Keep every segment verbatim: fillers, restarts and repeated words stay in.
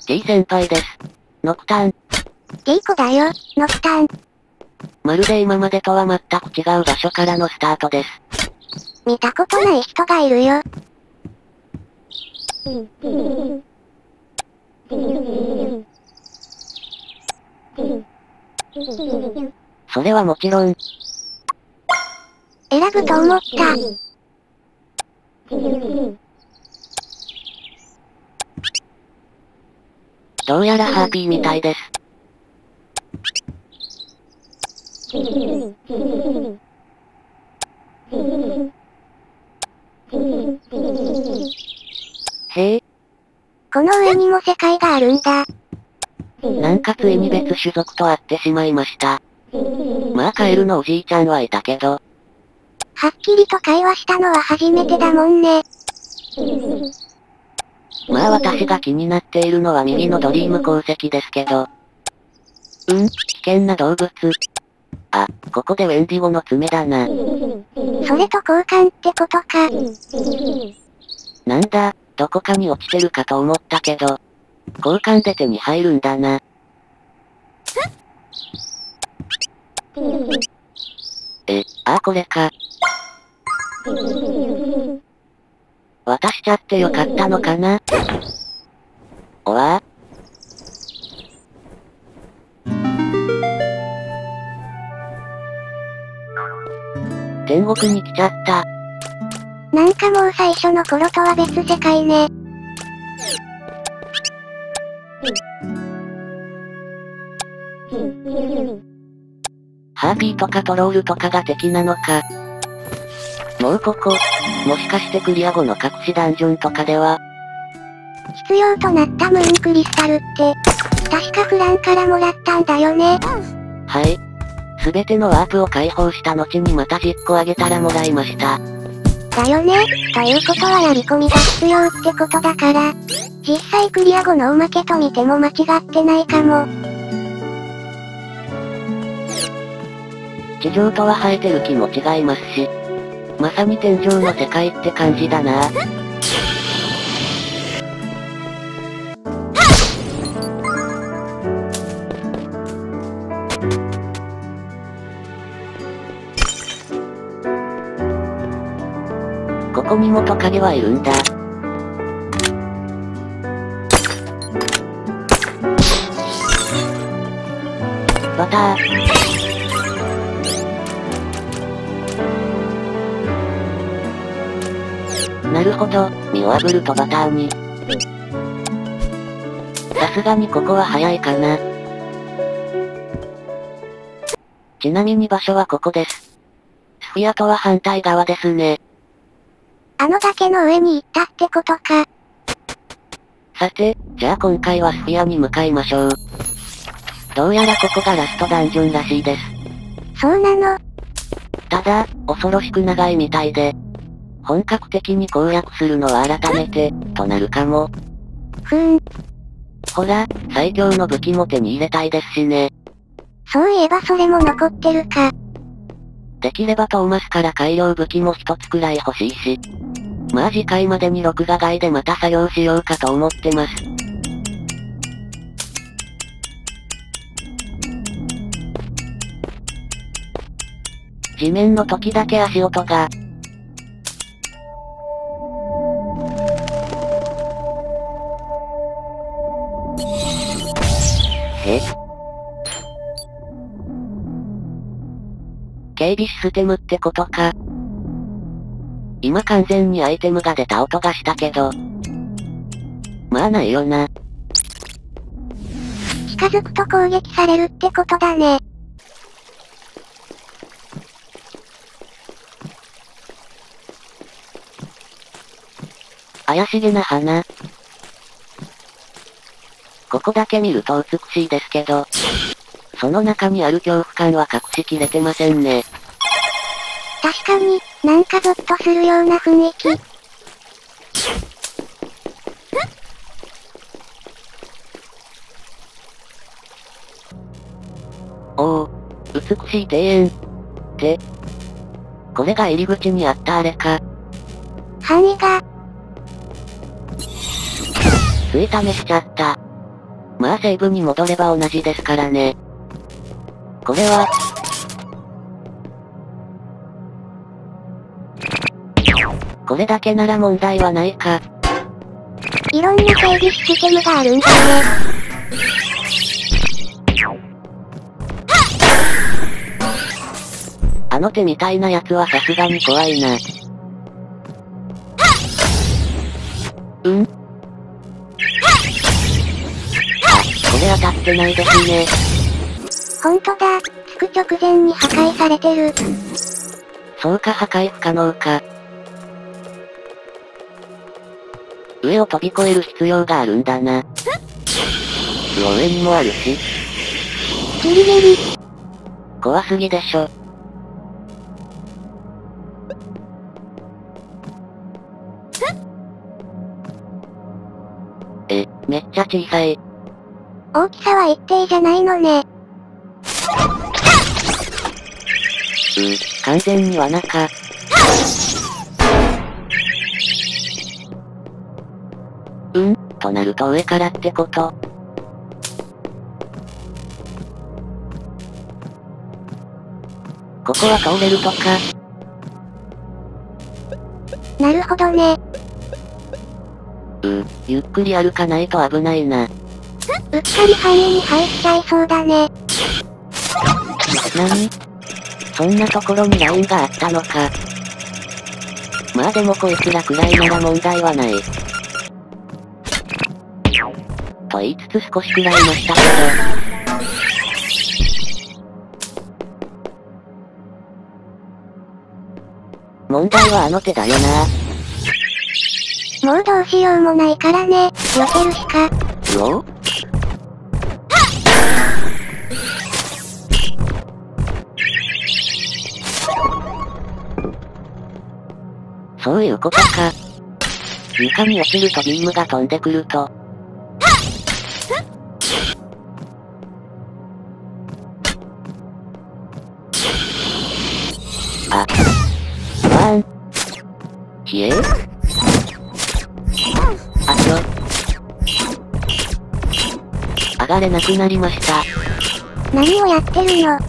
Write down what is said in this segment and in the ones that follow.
T 先輩です。ノクターン。 ケイコだよ、ノクターン。 まるで今までとは全く違う場所からのスタートです。 見たことない人がいるよ。 それはもちろん。 選ぶと思った。 どうやらハーピーみたいです。へえ。 この上にも世界があるんだ。 なんかついに別種族と会ってしまいました。まあカエルのおじいちゃんはいたけど。 はっきりと会話したのは初めてだもんね。 まあ私が気になっているのは右のドリーム鉱石ですけど。うん、危険な動物。あ、ここでウェンディゴの爪だな。 それと交換ってことか。 なんだ、どこかに落ちてるかと思ったけど。交換で手に入るんだな。え、あ、これか。渡しちゃってよかったのかな。おわぁ。天国に来ちゃった。 なんかもう最初の頃とは別世界ね。 ハーピーとかトロールとかが敵なのか。もうここ、もしかしてクリア後の隠しダンジョンとかでは。 必要となったムーンクリスタルって、確かフランからもらったんだよね。 はい。すべてのワープを解放した後にまたじゅっこあげたらもらいました。 だよね。ということはやり込みが必要ってことだから、実際クリア後のおまけと見ても間違ってないかも。 地上とは生えてる木も違いますし。まさに天井の世界って感じだな。ここにもトカゲはいるんだ。バター。なるほど、身を炙るとバターに。さすがにここは早いかな。ちなみに場所はここです。スフィアとは反対側ですね。 あの崖の上に行ったってことか。 さて、じゃあ今回はスフィアに向かいましょう。どうやらここがラストダンジョンらしいです。 そうなの。 ただ、恐ろしく長いみたいで、本格的に攻略するのは改めて、となるかも。 ふーん。 ほら、最強の武器も手に入れたいですしね。 そういえばそれも残ってるか。 できればトーマスから改良武器も一つくらい欲しいし。まあ次回までに録画外でまた作業しようかと思ってます。地面の時だけ足音が。え？警備システムってことか。今完全にアイテムが出た音がしたけど。まあないよな。 近づくと攻撃されるってことだね。 怪しげな花。ここだけ見ると美しいですけど、その中にある恐怖感は隠しきれてませんね。 確かに、なんかゾッとするような雰囲気。 おお、美しい庭園。って、これが入り口にあったあれか。 範囲が、 つい試しちゃった。 まあセーブに戻れば同じですからね。これは、これだけなら問題はないか。 いろんな整備システムがあるんだね。 あの手みたいなやつはさすがに怖いな。うんあ、これ当たってないですね。 ほんとだ、つく直前に破壊されてる。 そうか破壊不可能か。上を飛び越える必要があるんだな。うお、上にもあるし。 ギリギリ。 怖すぎでしょ。え、めっちゃ小さい。 大きさは一定じゃないのね。 うー、完全に罠か。うんとなると上からってこと。ここは通れるとか。 なるほどね。 うー、ゆっくり歩かないと危ないな。 うっかり範囲に入っちゃいそうだね。 なに？そんなところにラインがあったのか。まあでもこいつらくらいなら問題はない。と言いつつ少しくらいましたけど。問題はあの手だよな。 もうどうしようもないからね、避けるしか。 うお？そういうことか。床に落ちるとビームが飛んでくると。あ。ワン。ひえあちょ。上がれなくなりました。 何をやってるの？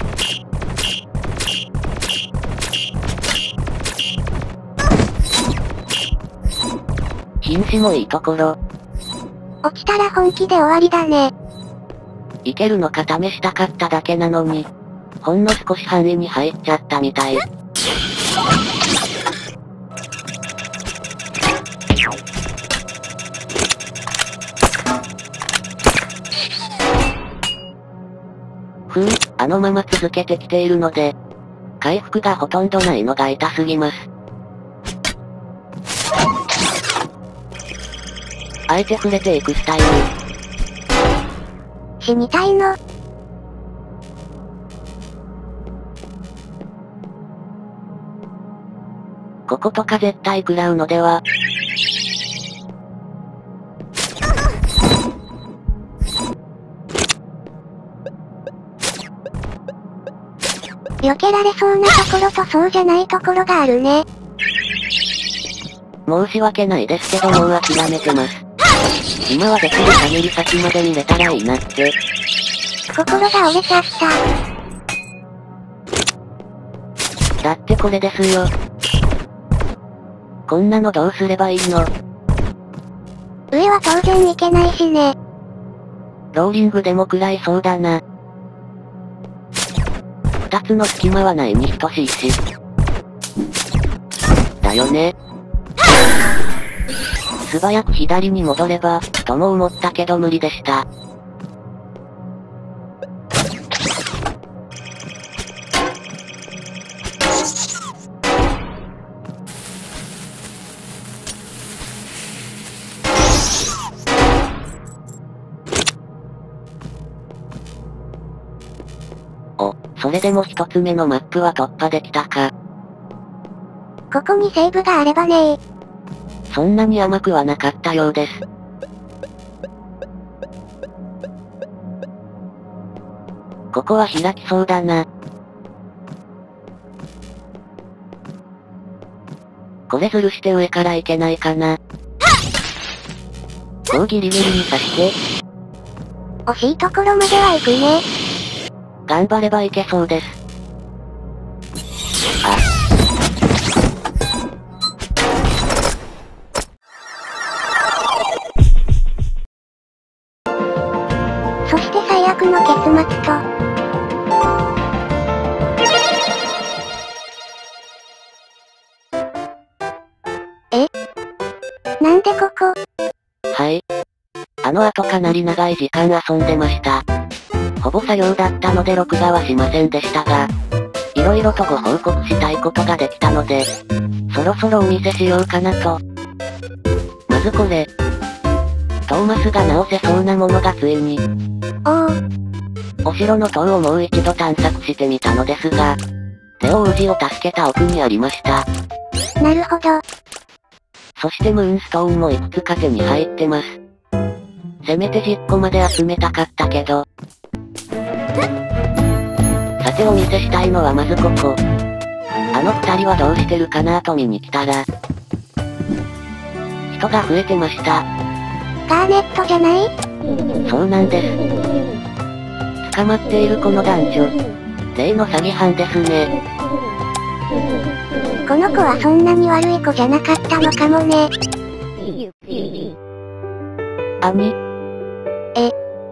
瀕死もいいところ。 落ちたら本気で終わりだね。 いけるのか試したかっただけなのに、ほんの少し範囲に入っちゃったみたい。ふう、あのまま続けてきているので、回復がほとんどないのが痛すぎます。あえて触れていくスタイル。 死にたいの？ こことか絶対食らうのでは。 避けられそうなところとそうじゃないところがあるね。 申し訳ないですけどもう諦めてます。今はできる限り先まで見れたらいいなって。 心が折れちゃった。 だってこれですよ。こんなのどうすればいいの？ 上は当然いけないしね。 ローリングでも食らいそうだな。二つの隙間はないに等しいし。だよね。素早く左に戻れば、とも思ったけど無理でした。お、それでも一つ目のマップは突破できたか。 ここにセーブがあればねー。 そんなに甘くはなかったようです。ここは開きそうだな。これずるして上からいけないかな。こうギリギリに刺して。 惜しいところまでは行くね。 頑張ればいけそうです。あ。 そして最悪の結末と。え？なんでここ？ はい。あの後かなり長い時間遊んでました。ほぼ作業だったので録画はしませんでしたが、色々とご報告したいことができたので、そろそろお見せしようかなと。まずこれ。トーマスが直せそうなものがついに。 おお。 お城の塔をもう一度探索してみたのですが、レオ王子を助けた奥にありました。 なるほど。 そしてムーンストーンもいくつか手に入ってます。せめてじゅっこまで集めたかったけど。さてお見せしたいのはまずここ。あの二人はどうしてるかなと見に来たら、人が増えてました。 ガーネットじゃない？ そうなんです。捕まっているこの男女。例の詐欺犯ですね。 この子はそんなに悪い子じゃなかったのかもね。 兄？ え？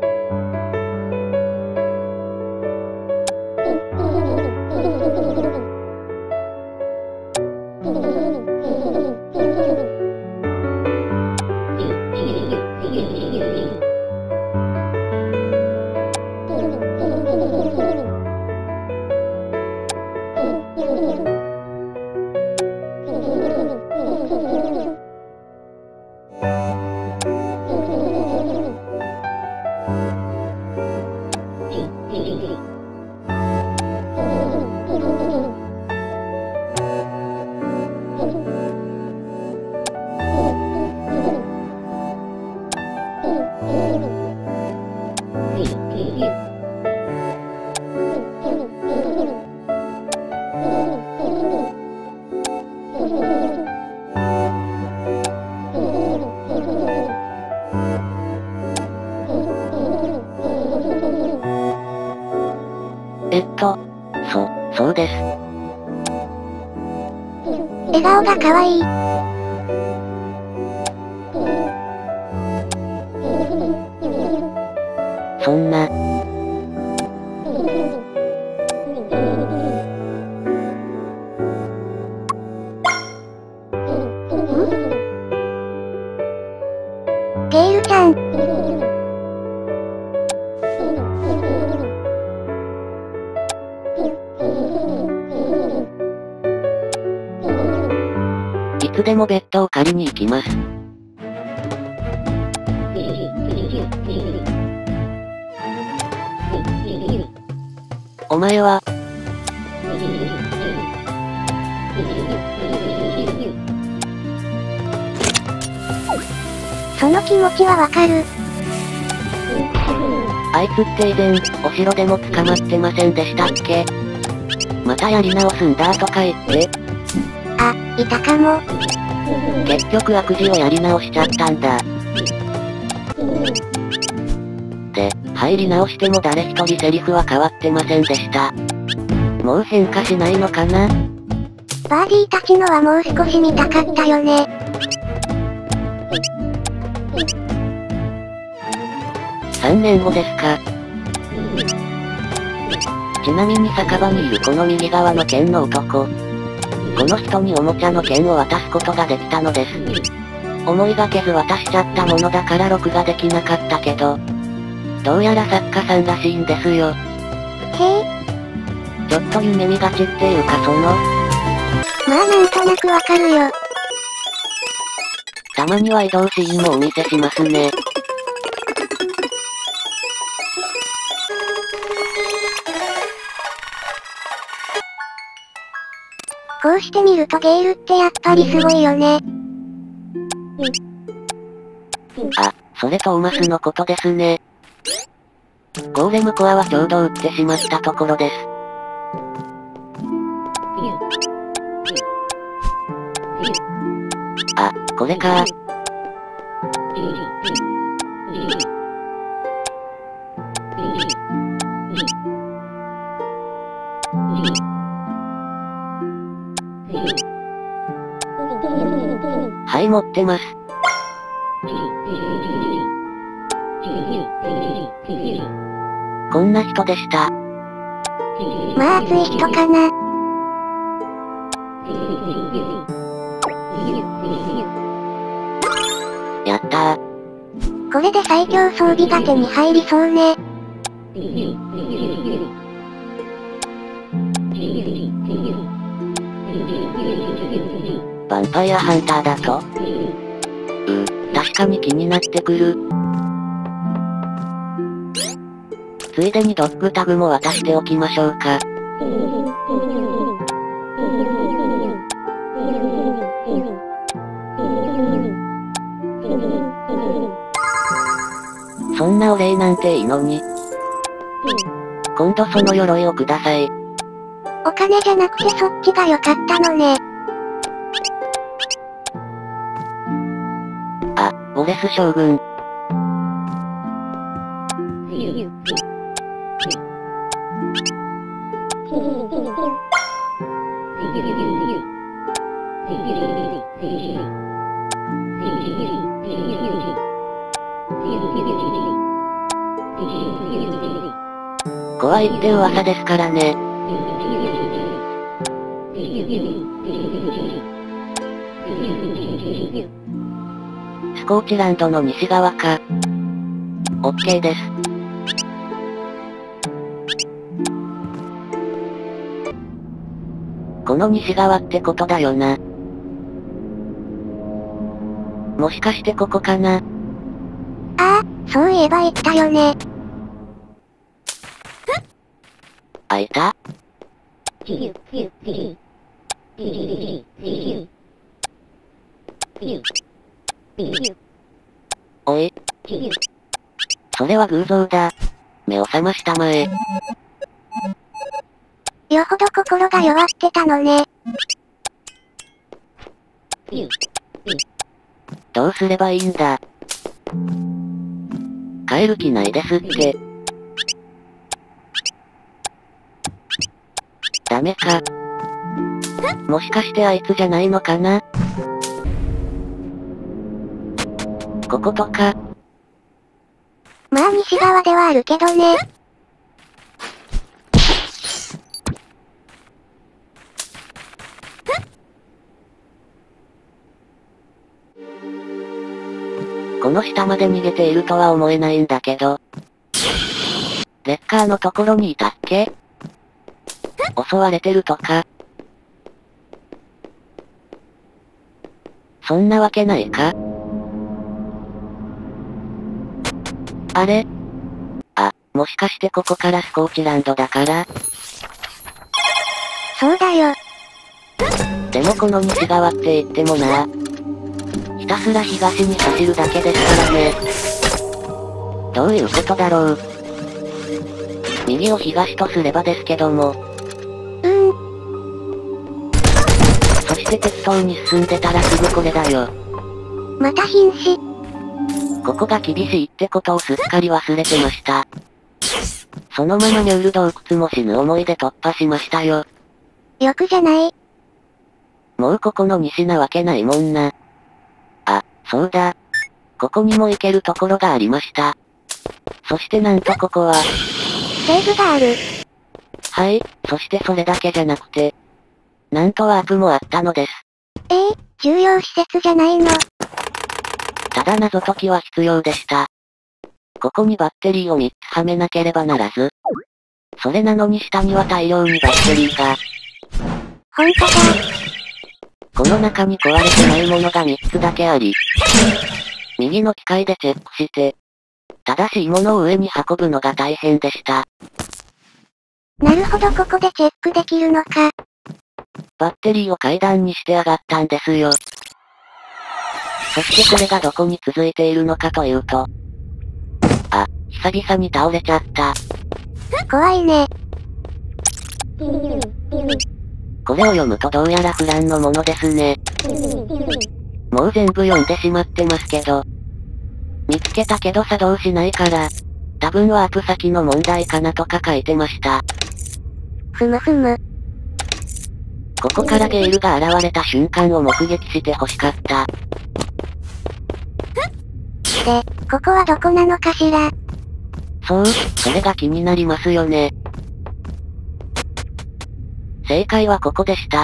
えっと、そ、そうです。 笑顔が可愛い。 そんな。 ゲイルちゃん。 いつでもベッドを借りに行きます。お前は、 その気持ちはわかる。 あいつって以前、お城でも捕まってませんでしたっけ？またやり直すんだとか言って。 あ、いたかも。 結局悪事をやり直しちゃったんだ。で、入り直しても誰一人セリフは変わってませんでした。もう変化しないのかな？ バーディーたちのはもう少し見たかったよね。 さんねんごですか。ちなみに酒場にいるこの右側の剣の男。この人におもちゃの剣を渡すことができたのです。思いがけず渡しちゃったものだから録画できなかったけど、どうやら作家さんらしいんですよ。 へえ。 ちょっと夢見がちっていうかその、 まあなんとなくわかるよ。 たまには移動シーンもお見せしますね。 こうして見るとゲイルってやっぱりすごいよね。 あ、それトーマスのことですね。ゴーレムコアはちょうど撃ってしまったところです。あ、これか。 持ってます。こんな人でした。 まあ熱い人かな。 やったー。 これで最強装備が手に入りそうね。 ヴァンパイアハンターだと？うー、確かに気になってくる。ついでにドッグタグも渡しておきましょうか。そんなお礼なんていいのに。今度その鎧をください。 お金じゃなくてそっちが良かったのね。 あ、ウォレス将軍。怖いって噂ですからね。スコーチランドの西側か。オッケーです。この西側ってことだよな。もしかしてここかな？ ああ、そういえば言ったよね。 あ、いた？おい。それは偶像だ。目を覚ましたまえ。 よほど心が弱ってたのね。 どうすればいいんだ。帰る気ないですって。ダメか。もしかしてあいつじゃないのかな？こことか。 まあ西側ではあるけどね。 この下まで逃げているとは思えないんだけど。レッカーのところにいたっけ？襲われてるとか。そんなわけないか？あれ？あ、もしかしてここからスコーチランドだから？ そうだよ。 でもこの西側って言ってもな。ひたすら東に走るだけですからね。どういうことだろう。右を東とすればですけども。 うーん。 そして適当に進んでたらすぐこれだよ。 また瀕死。 ここが厳しいってことをすっかり忘れてました。そのままミュール洞窟も死ぬ思いで突破しましたよ。 欲じゃない。 もうここの西なわけないもんな。あ、そうだ。ここにも行けるところがありました。そしてなんとここは、 セーブがある。 はい、そしてそれだけじゃなくて、なんとワープもあったのです。 ええー、重要施設じゃないの。 ただ謎解きは必要でした。ここにバッテリーをみっつはめなければならず。それなのに下には大量にバッテリーが。 ほんとだ。 この中に壊れてないものがみっつだけあり。右の機械でチェックして。正しいものを上に運ぶのが大変でした。 なるほどここでチェックできるのか。 バッテリーを階段にして上がったんですよ。そしてこれがどこに続いているのかというと。あ、久々に倒れちゃった。 怖いね。 これを読むとどうやらフランのものですね。もう全部読んでしまってますけど。見つけたけど作動しないから、多分ワープ先の問題かなとか書いてました。 ふむふむ。 ここからゲイルが現れた瞬間を目撃して欲しかった。 で、ここはどこなのかしら。 そう、それが気になりますよね。正解はここでした。 あ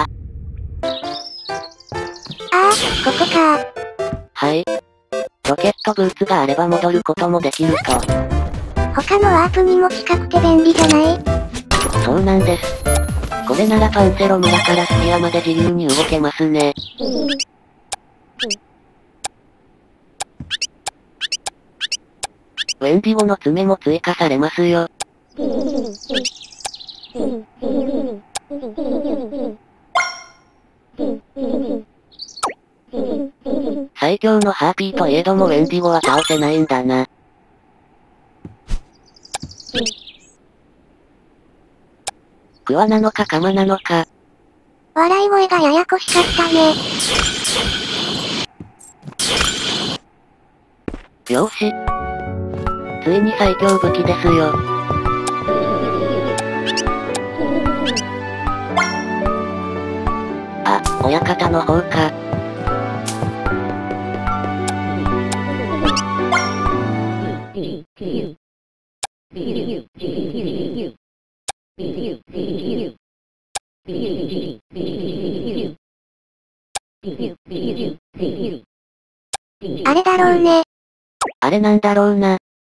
あ、ここか。 はい。ロケットブーツがあれば戻ることもできると。 他のワープにも近くて便利じゃない？ そうなんです。これならパンセロ村からスフィアまで自由に動けますね。ウェンディゴの爪も追加されますよ。最強のハーピーといえどもウェンディゴは倒せないんだな。クワなのかカマなのか。 笑い声がややこしかったね。 よーし。ついに最強武器ですよ。あ、親方の方か。 あれだろうね。 あれなんだろうな。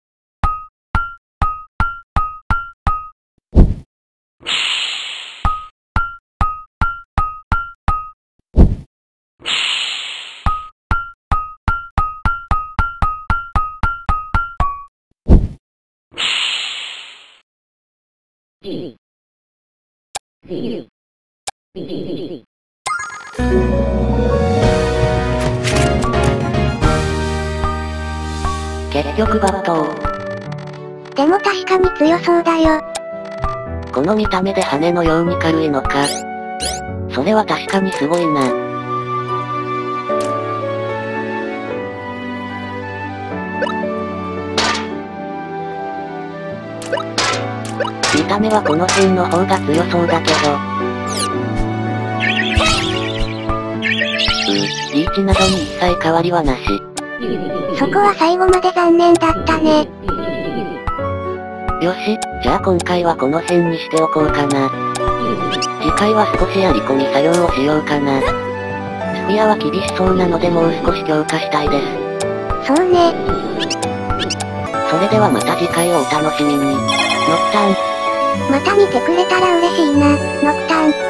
結局バットー。 でも確かに強そうだよ。 この見た目で羽のように軽いのか。それは確かにすごいな。見た目はこの辺の方が強そうだけど。うー、リーチなどに一切変わりはなし。 そこは最後まで残念だったね。 よし、じゃあ今回はこの辺にしておこうかな。次回は少しやり込み作業をしようかな。スフィアは厳しそうなのでもう少し強化したいです。 そうね。 それではまた次回をお楽しみに。ノクターン。 また見てくれたら嬉しいな、ノクターン。